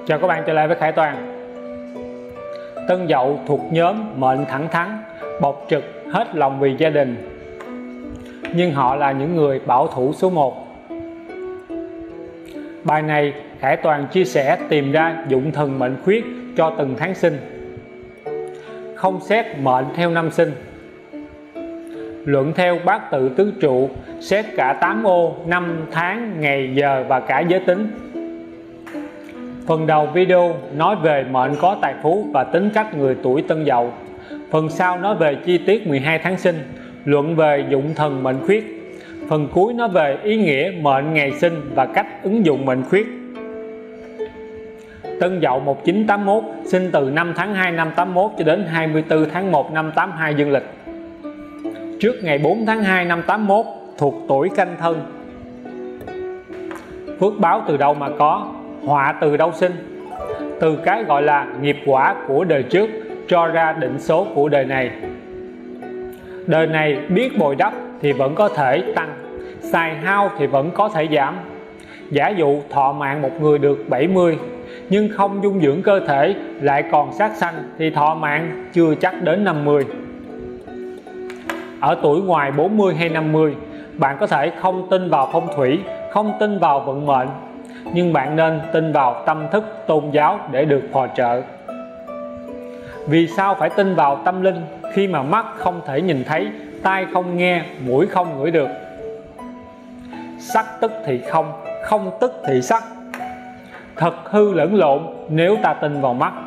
Chào các bạn, trở lại với Khải Toàn. Tân Dậu thuộc nhóm mệnh thẳng thắn, bộc trực, hết lòng vì gia đình, nhưng họ là những người bảo thủ số 1. Bài này Khải Toàn chia sẻ tìm ra dụng thần mệnh khuyết cho từng tháng sinh, không xét mệnh theo năm sinh. Luận theo bát tự tứ trụ, xét cả 8 ô, năm, tháng, ngày, giờ và cả giới tính. Phần đầu video nói về mệnh có tài phú và tính cách người tuổi Tân Dậu. Phần sau nói về chi tiết 12 tháng sinh, luận về dụng thần mệnh khuyết. Phần cuối nói về ý nghĩa mệnh ngày sinh và cách ứng dụng mệnh khuyết. Tân Dậu 1981 sinh từ 5 tháng 2 năm 81 cho đến 24 tháng 1 năm 82 dương lịch. Trước ngày 4 tháng 2 năm 81 thuộc tuổi Canh Thân. Phước báo từ đâu mà có, họa từ đâu sinh? Từ cái gọi là nghiệp quả của đời trước cho ra định số của đời này. Đời này biết bồi đắp thì vẫn có thể tăng, xài hao thì vẫn có thể giảm. Giả dụ thọ mạng một người được 70 nhưng không dung dưỡng cơ thể lại còn sát sanh thì thọ mạng chưa chắc đến 50. Ở tuổi ngoài 40 hay 50, bạn có thể không tin vào phong thủy, không tin vào vận mệnh, nhưng bạn nên tin vào tâm thức tôn giáo để được phò trợ. Vì sao phải tin vào tâm linh khi mà mắt không thể nhìn thấy, tai không nghe, mũi không ngửi được? Sắc tức thì không, không tức thì sắc. Thật hư lẫn lộn nếu ta tin vào mắt.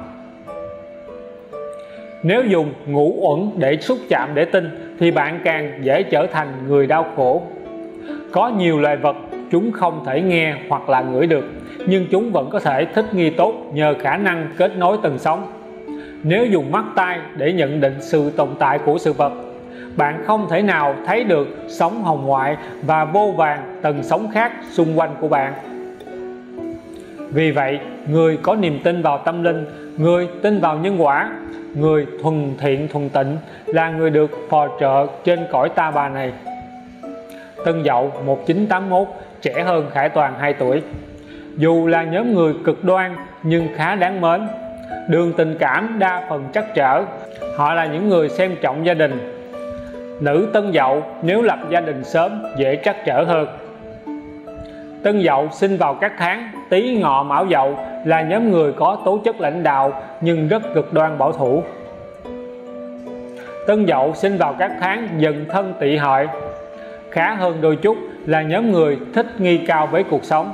Nếu dùng ngũ uẩn để xúc chạm để tin thì bạn càng dễ trở thành người đau khổ. Có nhiều loài vật chúng không thể nghe hoặc là ngửi được, nhưng chúng vẫn có thể thích nghi tốt nhờ khả năng kết nối tầng sóng. Nếu dùng mắt tai để nhận định sự tồn tại của sự vật, bạn không thể nào thấy được sóng hồng ngoại và vô vàn tầng sóng khác xung quanh của bạn. Vì vậy, người có niềm tin vào tâm linh, người tin vào nhân quả, người thuần thiện thuần tịnh là người được phò trợ trên cõi ta bà này. Tân Dậu 1981 trẻ hơn Khải Toàn 2 tuổi. Dù là nhóm người cực đoan nhưng khá đáng mến. Đường tình cảm đa phần trắc trở. Họ là những người xem trọng gia đình. Nữ Tân Dậu nếu lập gia đình sớm dễ trắc trở hơn. Tân Dậu sinh vào các tháng Tý Ngọ Mão Dậu là nhóm người có tố chất lãnh đạo nhưng rất cực đoan bảo thủ. Tân Dậu sinh vào các tháng Dần Thân Tỵ Hợi, khá hơn đôi chút là nhóm người thích nghi cao với cuộc sống.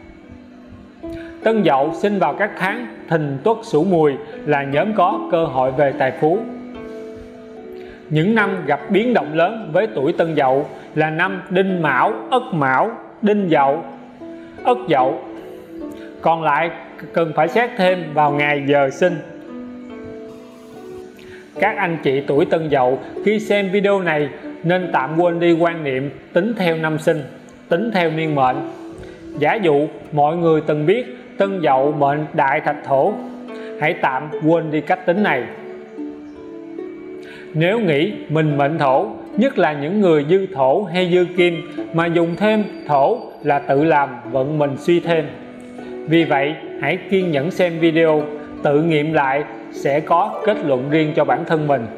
Tân Dậu sinh vào các tháng Thìn Tuất Sửu Mùi là nhóm có cơ hội về tài phú. Những năm gặp biến động lớn với tuổi Tân Dậu là năm Đinh Mão, Ất Mão, Đinh Dậu, Ất Dậu. Còn lại cần phải xét thêm vào ngày giờ sinh. Các anh chị tuổi Tân Dậu khi xem video này nên tạm quên đi quan niệm tính theo năm sinh, tính theo niên mệnh. Giả dụ mọi người từng biết Tân Dậu mệnh Đại Thạch Thổ, hãy tạm quên đi cách tính này. Nếu nghĩ mình mệnh Thổ, nhất là những người dư Thổ hay dư Kim mà dùng thêm Thổ là tự làm vận mình suy thêm. Vì vậy hãy kiên nhẫn xem video, tự nghiệm lại sẽ có kết luận riêng cho bản thân mình.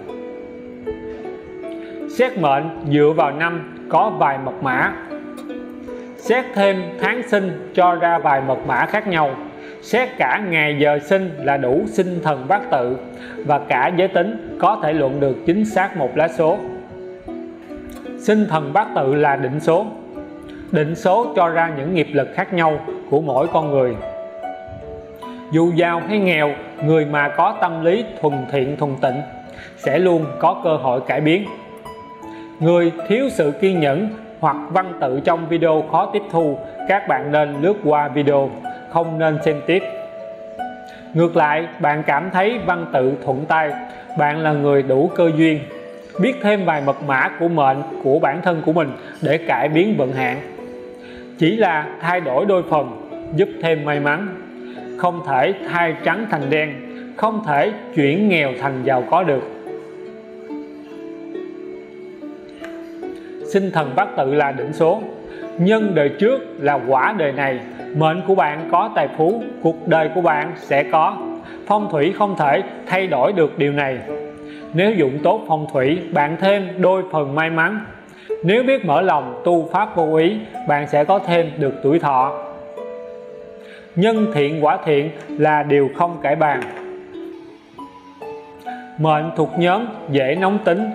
Xét mệnh dựa vào năm có vài mật mã. Xét thêm tháng sinh cho ra vài mật mã khác nhau. Xét cả ngày giờ sinh là đủ sinh thần bát tự, và cả giới tính có thể luận được chính xác một lá số. Sinh thần bát tự là định số. Định số cho ra những nghiệp lực khác nhau của mỗi con người. Dù giàu hay nghèo, người mà có tâm lý thuần thiện thuần tịnh sẽ luôn có cơ hội cải biến. Người thiếu sự kiên nhẫn hoặc văn tự trong video khó tiếp thu, các bạn nên lướt qua video, không nên xem tiếp. Ngược lại, bạn cảm thấy văn tự thuận tay, bạn là người đủ cơ duyên, biết thêm vài mật mã của mệnh của bản thân của mình để cải biến vận hạn. Chỉ là thay đổi đôi phần, giúp thêm may mắn. Không thể thay trắng thành đen, không thể chuyển nghèo thành giàu có được. Sinh thần bát tự là định số. Nhân đời trước là quả đời này. Mệnh của bạn có tài phú, cuộc đời của bạn sẽ có. Phong thủy không thể thay đổi được điều này. Nếu dụng tốt phong thủy, bạn thêm đôi phần may mắn. Nếu biết mở lòng tu pháp vô ý, bạn sẽ có thêm được tuổi thọ. Nhân thiện quả thiện là điều không cãi bàn. Mệnh thuộc nhóm dễ nóng tính,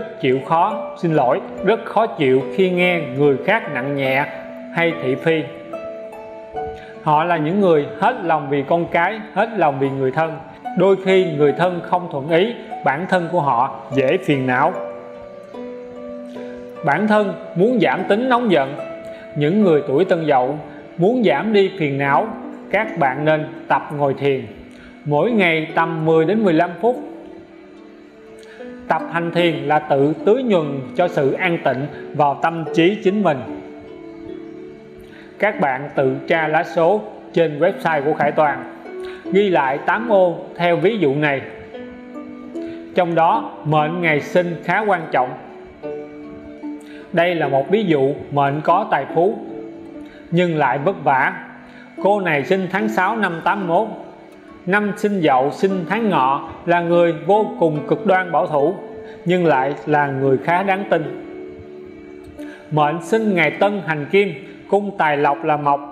rất khó chịu khi nghe người khác nặng nhẹ hay thị phi. Họ là những người hết lòng vì con cái, hết lòng vì người thân. Đôi khi người thân không thuận ý, bản thân của họ dễ phiền não. Bản thân muốn giảm tính nóng giận. Những người tuổi Tân Dậu muốn giảm đi phiền não, các bạn nên tập ngồi thiền mỗi ngày tầm 10 đến 15 phút. Tập hành thiền là tự tưới nhuần cho sự an tịnh vào tâm trí chính mình. Các bạn tự tra lá số trên website của Khải Toàn, ghi lại 8 ô theo ví dụ này. Trong đó mệnh ngày sinh khá quan trọng. Đây là một ví dụ mệnh có tài phú nhưng lại vất vả. Cô này sinh tháng 6 năm 81. Năm sinh Dậu sinh tháng Ngọ, là người vô cùng cực đoan bảo thủ nhưng lại là người khá đáng tin. Mệnh sinh ngày Tân hành Kim, cung tài lộc là mộc,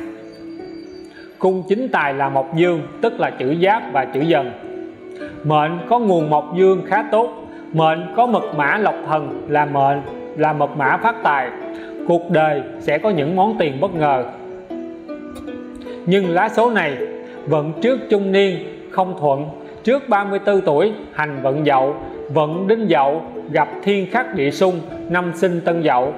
cung chính tài là mộc dương, tức là chữ Giáp và chữ Dần. Mệnh có nguồn mộc dương khá tốt. Mệnh có mật mã lộc thần là mật mã phát tài. Cuộc đời sẽ có những món tiền bất ngờ. Nhưng lá số này vận trước trung niên không thuận. Trước 34 tuổi hành vận Dậu, vận Đinh Dậu gặp thiên khắc địa xung, năm sinh Tân Dậu.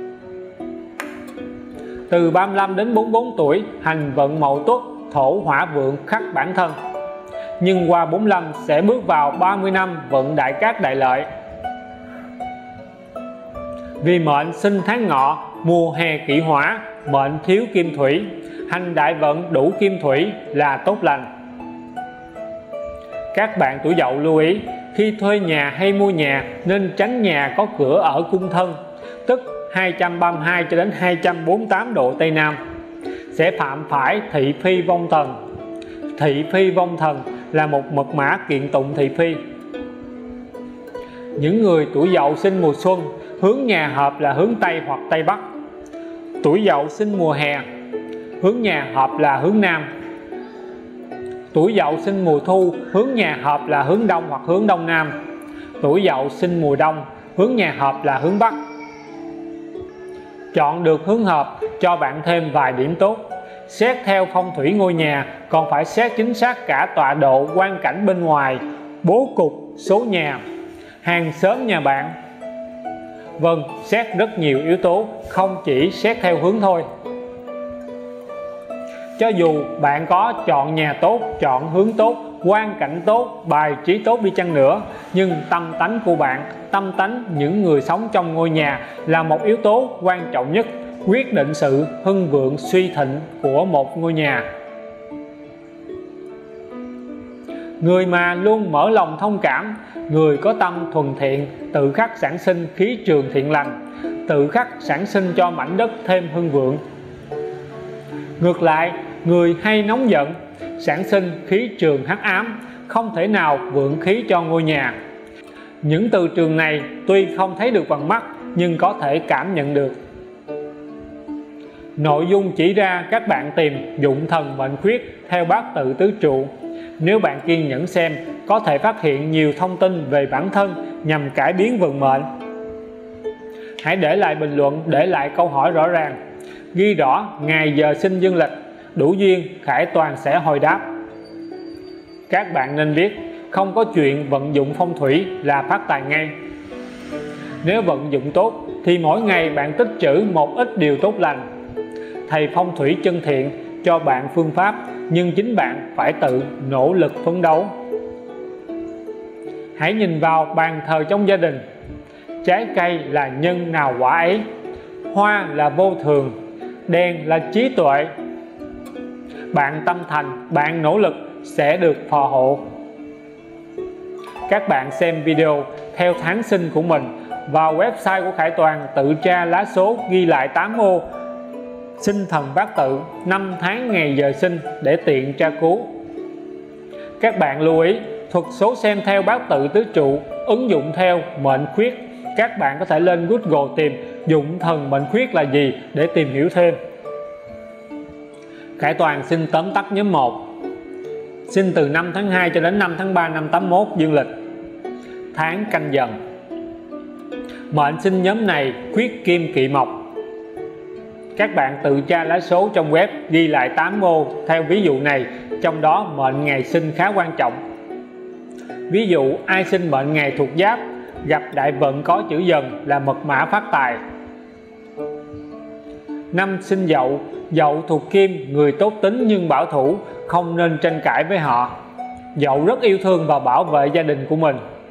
Từ 35 đến 44 tuổi hành vận Mậu Tuất, thổ hỏa vượng khắc bản thân. Nhưng qua 45 sẽ bước vào 30 năm vận Đại Cát Đại Lợi. Vì mệnh sinh tháng Ngọ, mùa hè kỵ hỏa, mệnh thiếu kim thủy, hành đại vận đủ kim thủy là tốt lành. Các bạn tuổi Dậu lưu ý, khi thuê nhà hay mua nhà nên tránh nhà có cửa ở cung thân, tức 232 cho đến 248 độ Tây Nam, sẽ phạm phải thị phi vong thần. Thị phi vong thần là một mật mã kiện tụng thị phi. Những người tuổi Dậu sinh mùa xuân, hướng nhà hợp là hướng Tây hoặc Tây Bắc. Tuổi Dậu sinh mùa hè, hướng nhà hợp là hướng Nam. Tuổi Dậu sinh mùa thu, hướng nhà hợp là hướng Đông hoặc hướng Đông Nam. Tuổi Dậu sinh mùa đông, hướng nhà hợp là hướng Bắc. Chọn được hướng hợp cho bạn thêm vài điểm tốt. Xét theo phong thủy ngôi nhà còn phải xét chính xác cả tọa độ, quang cảnh bên ngoài, bố cục, số nhà, hàng xóm nhà bạn. Vâng, xét rất nhiều yếu tố, không chỉ xét theo hướng thôi. Cho dù bạn có chọn nhà tốt, chọn hướng tốt, quang cảnh tốt, bài trí tốt đi chăng nữa, nhưng tâm tánh của bạn, tâm tánh những người sống trong ngôi nhà là một yếu tố quan trọng nhất, quyết định sự hưng vượng suy thịnh của một ngôi nhà. Người mà luôn mở lòng thông cảm, người có tâm thuần thiện, tự khắc sản sinh khí trường thiện lành, tự khắc sản sinh cho mảnh đất thêm hưng vượng. Ngược lại, người hay nóng giận, sản sinh khí trường hắc ám, không thể nào vượng khí cho ngôi nhà. Những từ trường này tuy không thấy được bằng mắt nhưng có thể cảm nhận được. Nội dung chỉ ra các bạn tìm dụng thần mệnh khuyết theo bát tự tứ trụ. Nếu bạn kiên nhẫn xem, có thể phát hiện nhiều thông tin về bản thân nhằm cải biến vận mệnh. Hãy để lại bình luận, để lại câu hỏi rõ ràng, ghi rõ ngày giờ sinh dương lịch, đủ duyên Khải Toàn sẽ hồi đáp. Các bạn nên biết, không có chuyện vận dụng phong thủy là phát tài ngay. Nếu vận dụng tốt thì mỗi ngày bạn tích trữ một ít điều tốt lành. Thầy phong thủy chân thiện cho bạn phương pháp, nhưng chính bạn phải tự nỗ lực phấn đấu. Hãy nhìn vào bàn thờ trong gia đình. Trái cây là nhân nào quả ấy, hoa là vô thường, đèn là trí tuệ. Bạn tâm thành, bạn nỗ lực sẽ được phò hộ. Các bạn xem video theo tháng sinh của mình, vào website của Khải Toàn, tự tra lá số, ghi lại 8 ô, sinh thần bát tự, năm tháng ngày giờ sinh để tiện tra cứu. Các bạn lưu ý, thuật số xem theo bát tự tứ trụ, ứng dụng theo mệnh khuyết. Các bạn có thể lên Google tìm dụng thần mệnh khuyết là gì để tìm hiểu thêm. Khải Toàn xin tóm tắt nhóm 1. Sinh từ 5 tháng 2 cho đến 5 tháng 3 năm 81 dương lịch, tháng Canh Dần. Mệnh sinh nhóm này khuyết kim kỵ mộc. Các bạn tự tra lá số trong web, ghi lại 8 ô theo ví dụ này, trong đó mệnh ngày sinh khá quan trọng. Ví dụ ai sinh mệnh ngày thuộc Giáp, gặp đại vận có chữ Dần là mật mã phát tài. Năm sinh Dậu, Dậu thuộc Kim, người tốt tính nhưng bảo thủ, không nên tranh cãi với họ. Dậu rất yêu thương và bảo vệ gia đình của mình.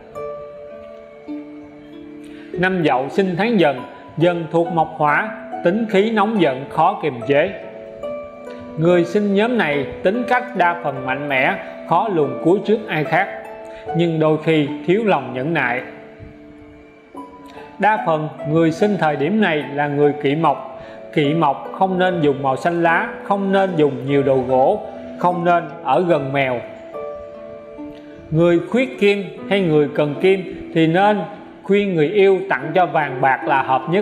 Năm Dậu sinh tháng Dần, Dần thuộc mộc hỏa, tính khí nóng giận, khó kiềm chế. Người sinh nhóm này tính cách đa phần mạnh mẽ, khó luồn cuối trước ai khác, nhưng đôi khi thiếu lòng nhẫn nại. Đa phần người sinh thời điểm này là người kỵ mộc. Kỵ mộc không nên dùng màu xanh lá, không nên dùng nhiều đồ gỗ, không nên ở gần mèo. Người khuyết kim hay người cần kim thì nên khuyên người yêu tặng cho vàng bạc là hợp nhất.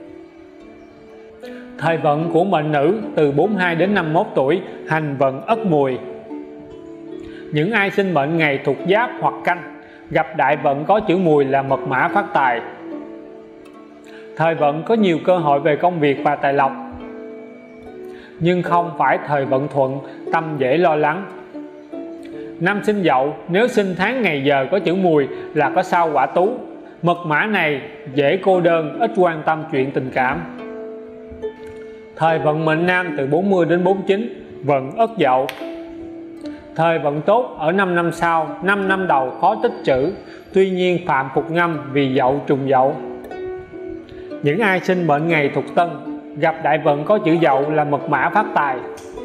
Thời vận của mệnh nữ từ 42 đến 51 tuổi, hành vận Ất Mùi. Những ai sinh mệnh ngày thuộc Giáp hoặc Canh, gặp đại vận có chữ Mùi là mật mã phát tài. Thời vận có nhiều cơ hội về công việc và tài lộc, nhưng không phải thời vận thuận, tâm dễ lo lắng. Năm sinh Dậu, nếu sinh tháng ngày giờ có chữ Mùi là có sao Quả Tú. Mật mã này dễ cô đơn, ít quan tâm chuyện tình cảm. Thời vận mệnh nam từ 40 đến 49, vận Ất Dậu. Thời vận tốt ở 5 năm sau, 5 năm đầu khó tích trữ, tuy nhiên phạm phục ngâm vì Dậu trùng Dậu. Những ai sinh mệnh ngày thuộc Tân, gặp đại vận có chữ Dậu là mật mã phát tài.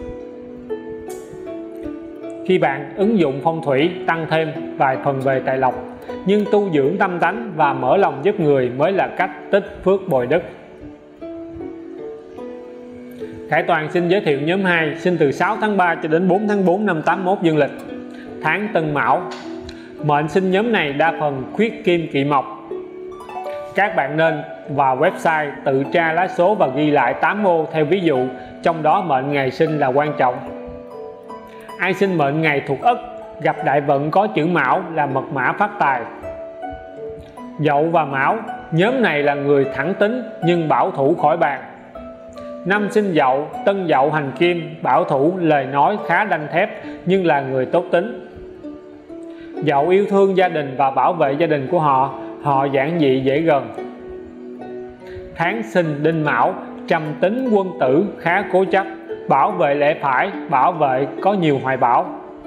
Khi bạn ứng dụng phong thủy tăng thêm vài phần về tài lộc, nhưng tu dưỡng tâm tánh và mở lòng giúp người mới là cách tích phước bồi đức. Khải Toàn xin giới thiệu nhóm 2, sinh từ 6 tháng 3 cho đến 4 tháng 4 năm 81 dương lịch, tháng Tân Mão. Mệnh sinh nhóm này đa phần khuyết kim kỵ mộc. Các bạn nên vào website tự tra lá số và ghi lại 8 ô theo ví dụ, trong đó mệnh ngày sinh là quan trọng. Ai sinh mệnh ngày thuộc Ất, gặp đại vận có chữ Mão là mật mã phát tài. Dậu và Mão, nhóm này là người thẳng tính nhưng bảo thủ khỏi bàn. Năm sinh Dậu, Tân Dậu hành Kim, bảo thủ, lời nói khá đanh thép nhưng là người tốt tính. Dậu yêu thương gia đình và bảo vệ gia đình của họ, họ giản dị dễ gần. Tháng sinh Đinh Mão, trầm tính quân tử, khá cố chấp, bảo vệ lẽ phải, bảo vệ có nhiều hoài bão.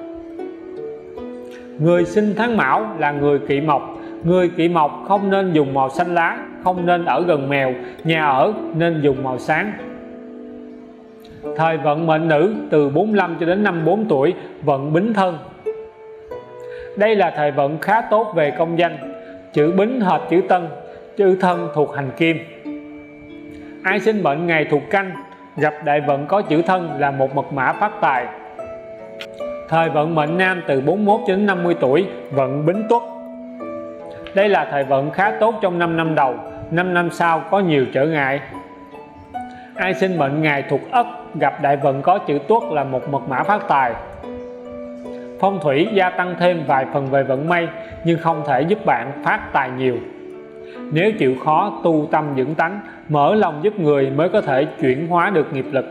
Người sinh tháng Mão là người kỵ mộc. Người kỵ mộc không nên dùng màu xanh lá, không nên ở gần mèo, nhà ở nên dùng màu sáng. Thời vận mệnh nữ từ 45 cho đến 54 tuổi, vận Bính Thân. Đây là thời vận khá tốt về công danh, chữ Bính hợp chữ Tân, chữ Thân thuộc hành Kim. Ai sinh mệnh ngày thuộc Canh, gặp đại vận có chữ Thân là một mật mã phát tài. Thời vận mệnh nam từ 41 cho đến 50 tuổi, vận Bính Tuất. Đây là thời vận khá tốt trong 5 năm đầu, 5 năm sau có nhiều trở ngại. Ai sinh mệnh ngày thuộc Ất, gặp đại vận có chữ Tuất là một mật mã phát tài. Phong thủy gia tăng thêm vài phần về vận may, nhưng không thể giúp bạn phát tài nhiều. Nếu chịu khó tu tâm dưỡng tánh, mở lòng giúp người mới có thể chuyển hóa được nghiệp lực.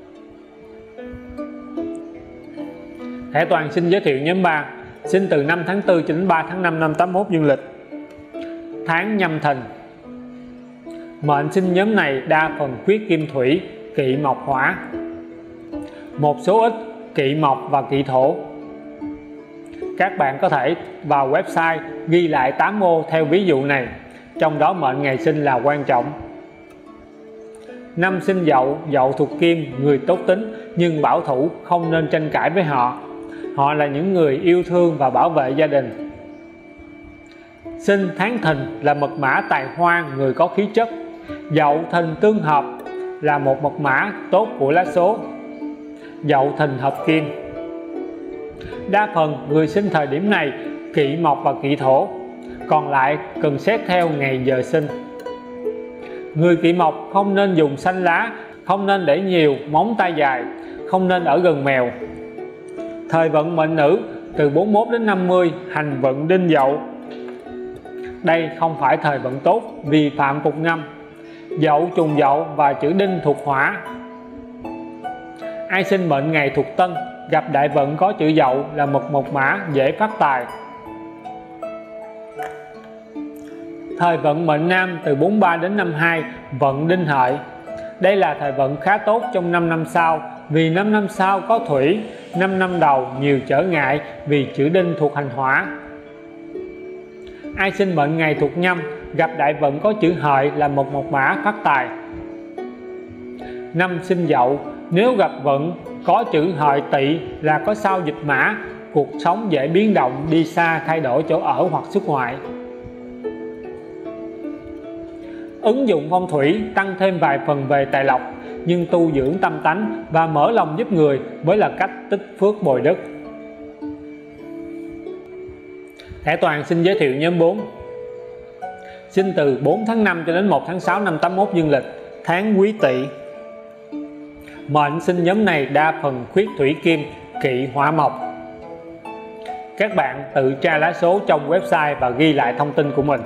Khải Toàn xin giới thiệu nhóm 3, sinh từ 5 tháng 4 cho đến 3 tháng 5 năm 81 dương lịch, tháng Nhâm Thìn. Mệnh sinh nhóm này đa phần khuyết kim thủy, kỵ mộc hỏa. Một số ít kỵ mộc và kỵ thổ. Các bạn có thể vào website ghi lại 8 ô theo ví dụ này, trong đó mệnh ngày sinh là quan trọng. Năm sinh Dậu, Dậu thuộc Kim, người tốt tính nhưng bảo thủ, không nên tranh cãi với họ. Họ là những người yêu thương và bảo vệ gia đình. Sinh tháng Thìn là mật mã tài hoa, người có khí chất. Dậu Thìn tương hợp là một mật mã tốt của lá số. Dậu Thìn hợp Kim. Đa phần người sinh thời điểm này kỵ mộc và kỵ thổ, còn lại cần xét theo ngày giờ sinh. Người kỵ mộc không nên dùng xanh lá, không nên để nhiều móng tay dài, không nên ở gần mèo. Thời vận mệnh nữ từ 41 đến 50, hành vận Đinh Dậu. Đây không phải thời vận tốt, vì phạm phục ngâm. Dậu trùng Dậu và chữ Đinh thuộc hỏa. Ai sinh mệnh ngày thuộc Tân, gặp đại vận có chữ Dậu là mật mã dễ phát tài. Thời vận mệnh nam từ 43 đến 52, vận Đinh Hợi. Đây là thời vận khá tốt trong 5 năm sau, vì 5 năm sau có thủy. 5 năm đầu nhiều trở ngại vì chữ Đinh thuộc hành hỏa. Ai sinh mệnh ngày thuộc Nhâm, gặp đại vận có chữ Hợi là mật mã phát tài. Năm sinh Dậu, nếu gặp vận có chữ Hợi Tỵ là có sao dịch mã, cuộc sống dễ biến động, đi xa, thay đổi chỗ ở hoặc xuất ngoại. Ứng dụng phong thủy tăng thêm vài phần về tài lộc, nhưng tu dưỡng tâm tánh và mở lòng giúp người mới là cách tích phước bồi đức. Thẻ Toàn xin giới thiệu nhóm 4. Sinh từ 4 tháng 5 cho đến 1 tháng 6 năm 81 dương lịch, tháng Quý Tỵ. Mệnh sinh nhóm này đa phần khuyết thủy kim, kỵ hỏa mộc. Các bạn tự tra lá số trong website và ghi lại thông tin của mình.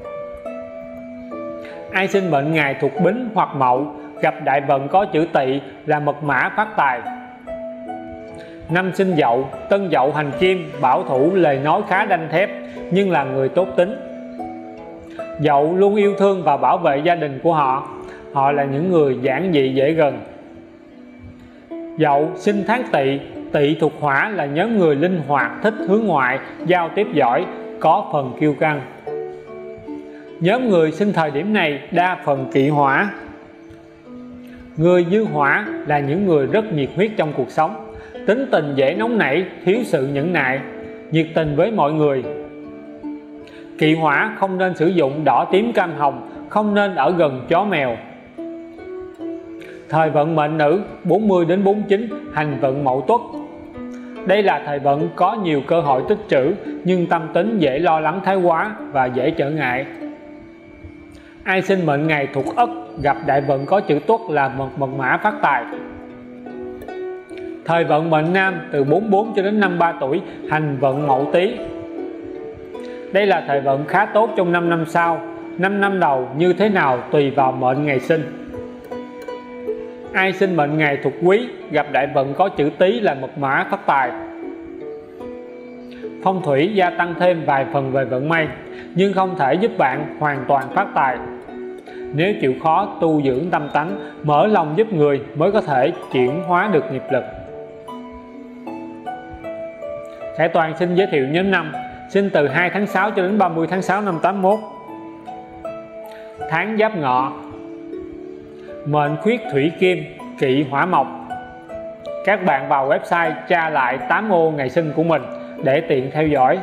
Ai sinh mệnh ngày thuộc Bính hoặc Mậu, gặp đại vận có chữ Tỵ là mật mã phát tài. Năm sinh Dậu, Tân Dậu hành Kim, bảo thủ, lời nói khá đanh thép nhưng là người tốt tính. Dậu luôn yêu thương và bảo vệ gia đình của họ. Họ là những người giản dị dễ gần. Dậu sinh tháng Tỵ, Tỵ thuộc hỏa là nhóm người linh hoạt, thích hướng ngoại, giao tiếp giỏi, có phần kiêu căng. Nhóm người sinh thời điểm này đa phần kỵ hỏa. Người dư hỏa là những người rất nhiệt huyết trong cuộc sống, tính tình dễ nóng nảy, thiếu sự nhẫn nại, nhiệt tình với mọi người. Kỵ hỏa không nên sử dụng đỏ tím cam hồng, không nên ở gần chó mèo. Thời vận mệnh nữ 40 đến 49, hành vận Mậu Tuất. Đây là thời vận có nhiều cơ hội tích trữ, nhưng tâm tính dễ lo lắng thái quá và dễ trở ngại. Ai sinh mệnh ngày thuộc Ất, gặp đại vận có chữ Tuất là mật mã phát tài. Thời vận mệnh nam từ 44 cho đến 53 tuổi, hành vận Mậu Tý. Đây là thời vận khá tốt trong 5 năm sau. 5 năm đầu như thế nào tùy vào mệnh ngày sinh. Ai sinh mệnh ngày thuộc Quý, gặp đại vận có chữ Tý là mật mã phát tài. Phong thủy gia tăng thêm vài phần về vận may, nhưng không thể giúp bạn hoàn toàn phát tài. Nếu chịu khó tu dưỡng tâm tánh, mở lòng giúp người mới có thể chuyển hóa được nghiệp lực. Khải Toàn xin giới thiệu nhóm 5. Sinh từ 2 tháng 6 cho đến 30 tháng 6 năm 81. Tháng Giáp Ngọ. Mệnh khuyết thủy kim, kỵ hỏa mộc. Các bạn vào website tra lại 8 ô ngày sinh của mình để tiện theo dõi.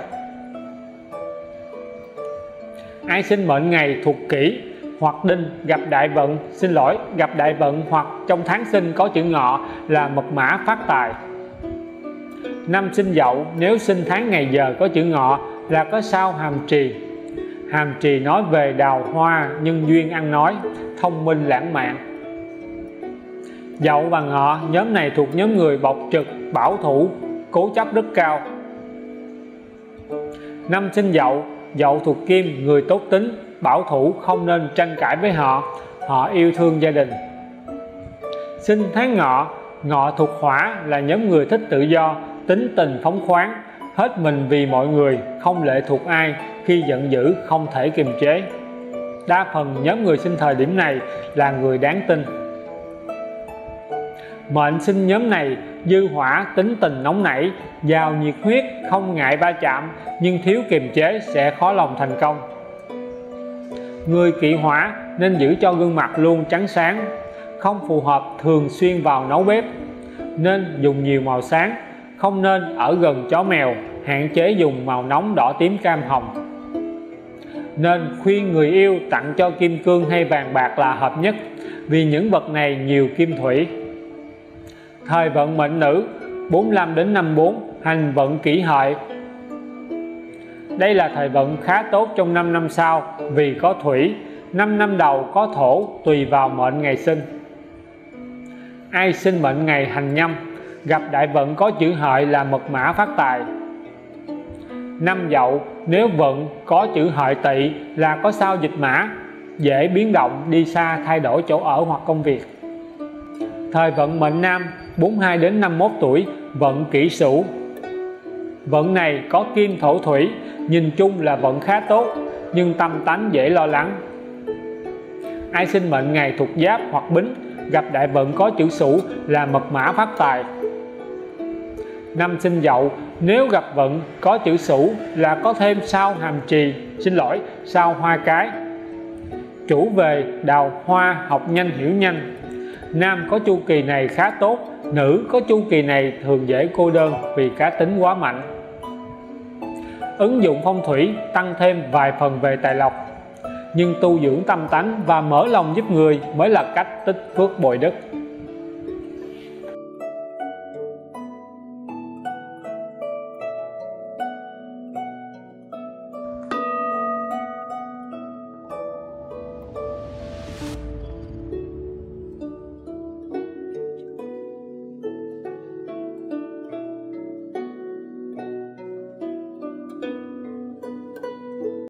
Ai sinh mệnh ngày thuộc Kỷ hoặc Đinh, gặp đại vận, gặp đại vận hoặc trong tháng sinh có chữ Ngọ là mật mã phát tài. Năm sinh Dậu, nếu sinh tháng ngày giờ có chữ Ngọ là có sao hàm trì. Hàm trì nói về đào hoa, nhân duyên ăn nói, thông minh lãng mạn. Dậu và Ngọ, nhóm này thuộc nhóm người bộc trực, bảo thủ, cố chấp rất cao. Năm sinh Dậu, Dậu thuộc Kim, người tốt tính, bảo thủ, không nên tranh cãi với họ, họ yêu thương gia đình. Sinh tháng Ngọ, Ngọ thuộc Hỏa là nhóm người thích tự do, tính tình phóng khoáng, hết mình vì mọi người, không lệ thuộc ai, khi giận dữ không thể kiềm chế. Đa phần nhóm người sinh thời điểm này là người đáng tin. Mệnh sinh nhóm này dư hỏa, tính tình nóng nảy, giàu nhiệt huyết, không ngại va chạm, nhưng thiếu kiềm chế sẽ khó lòng thành công. Người kỵ hỏa nên giữ cho gương mặt luôn trắng sáng, không phù hợp thường xuyên vào nấu bếp, nên dùng nhiều màu sáng, không nên ở gần chó mèo, hạn chế dùng màu nóng đỏ tím cam hồng. nên khuyên người yêu tặng cho kim cương hay vàng bạc là hợp nhất, vì những vật này nhiều kim thủy. Thời vận mệnh nữ 45 đến 54, hành vận Kỷ Hợi. Đây là thời vận khá tốt trong 5 năm sau vì có thủy, 5 năm đầu có thổ tùy vào mệnh ngày sinh. Ai sinh mệnh ngày Hành Nhâm gặp đại vận có chữ Hợi là mật mã phát tài. Năm Dậu nếu vận có chữ Hợi Tỵ là có sao dịch mã, dễ biến động, đi xa, thay đổi chỗ ở hoặc công việc. Thời vận mệnh nam 42 đến 51 tuổi, vận Kỷ Sửu. Vận này có kim thổ thủy, nhìn chung là vận khá tốt, nhưng tâm tánh dễ lo lắng. Ai sinh mệnh ngày thuộc Giáp hoặc Bính gặp đại vận có chữ Sửu là mật mã phát tài. Năm sinh Dậu nếu gặp vận có chữ Sửu là có thêm sao Hàm Trì, sao Hoa Cái. Chủ về đào hoa, học nhanh hiểu nhanh. Nam có chu kỳ này khá tốt, nữ có chu kỳ này thường dễ cô đơn vì cá tính quá mạnh. Ứng dụng phong thủy tăng thêm vài phần về tài lộc, nhưng tu dưỡng tâm tánh và mở lòng giúp người mới là cách tích phước bồi đức.